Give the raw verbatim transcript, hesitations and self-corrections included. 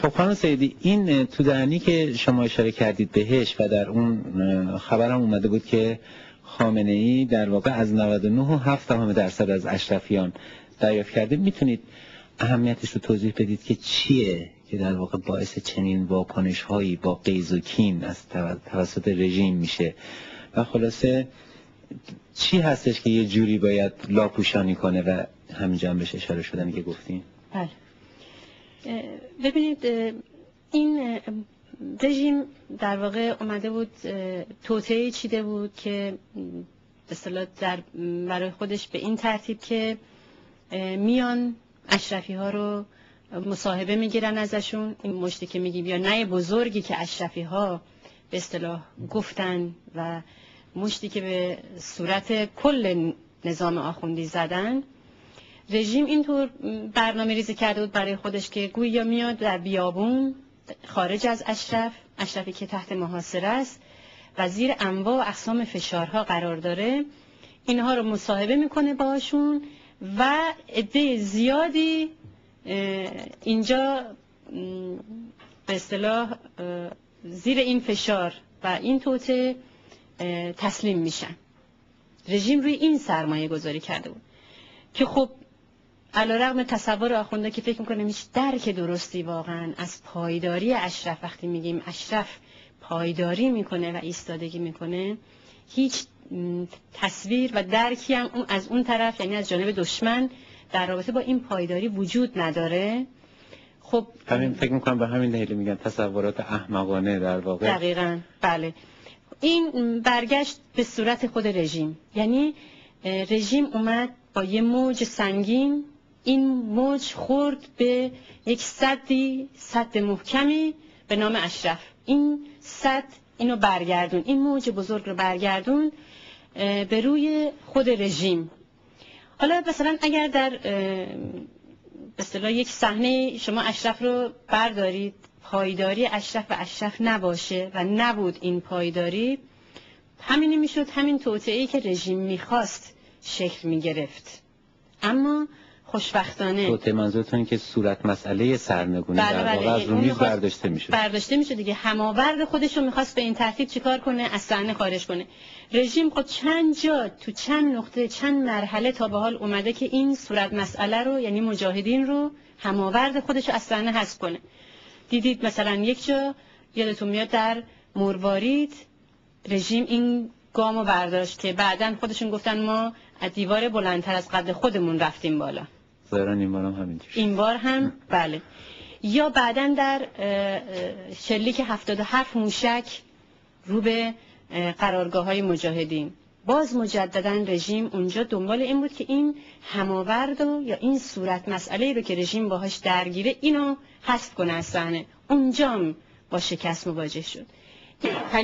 خب خانم سیدی، این توده‌نی که شما اشاره کردید بهش و در اون خبرم اومده بود که خامنه‌ای در واقع از نود و نه و هفت دهم درصد از اشرفیان دریافت کرده، میتونید اهمیتش رو توضیح بدید که چیه که در واقع باعث چنین واکنش‌هایی با غیظ و کین از توسط رژیم میشه و خلاصه چی هستش که یه جوری باید لاپوشانی کنه و همینجا هم بهش اشاره شدن که گفتین؟ بله. ببینید این رژیم در واقع اومده بود توطئه‌ای چیده بود که به اصطلاح در برای خودش به این ترتیب که میان اشرفی ها رو مصاحبه میگیرن ازشون، این مشتی که میگیم یا نه بزرگی که اشرفی ها به اصطلاح گفتن و مشتی که به صورت کل نظام آخوندی زدن. رژیم اینطور برنامه ریزی کرده بود برای خودش که گویا میاد در بیابون خارج از اشرف، اشرفی که تحت محاصره است و زیر انواع و اقسام فشارها قرار داره، اینها رو مصاحبه میکنه باشون و عده زیادی اینجا به اصطلاح زیر این فشار و این توطئه تسلیم میشن. رژیم روی این سرمایه گذاری کرده بود که خب علیرغم تصور آخونده که فکر میکنه هیچ درک درستی واقعا از پایداری اشرف، وقتی میگیم اشرف پایداری میکنه و ایستادگی میکنه، هیچ تصویر و درکی هم از اون طرف یعنی از جانب دشمن در رابطه با این پایداری وجود نداره. خب همین فکر میکنم به همین دلیل میگن تصورات احمقانه در واقع. دقیقاً بله. این برگشت به صورت خود رژیم، یعنی رژیم اومد با یه موج سنگین، این موج خورد به یک سدی، سد محکمی به نام اشرف. این سد اینو برگردون، این موج بزرگ رو برگردون به روی خود رژیم. حالا مثلا اگر در به اصطلاح یک صحنه شما اشرف رو بردارید، پایداری اشرف و اشرف نباشه و نبود این پایداری، همینی میشد همین توطئه‌ای که رژیم میخواست شکل میگرفت. اما خوشبختانه توطئه منظورتون که صورت مسئله سرنگونی بله در واقع بله. از رو میز برداشته میشد برداشته میشد دیگه. هماورد خودش رو میخواست به این ترتیب چیکار کنه؟ از صحنه خارج کنه. رژیم خود چند جا تو چند نقطه چند مرحله تا به حال اومده که این صورت مسئله رو یعنی مجاهدین رو هماورد خودش رو از صحنه حذف کنه. دیدید مثلا یک جا یادتون میاد در مروارید رژیم این گامو برداشت که بعداً خودشون گفتن ما از دیوار بلندتر از قد خودمون رفتیم بالا. ظاهراً این بار هم همینجوری. این بار هم بله. یا بعداً در شلیک هفتاد و هفت موشک رو به قرارگاه‌های مجاهدین، باز مجدداً رژیم اونجا دنبال این بود که این هماورد و یا این صورت مسئله‌ای رو که رژیم باهاش درگیره اینو حذف کنه از صحنه. اونجام با شکست مواجه شد.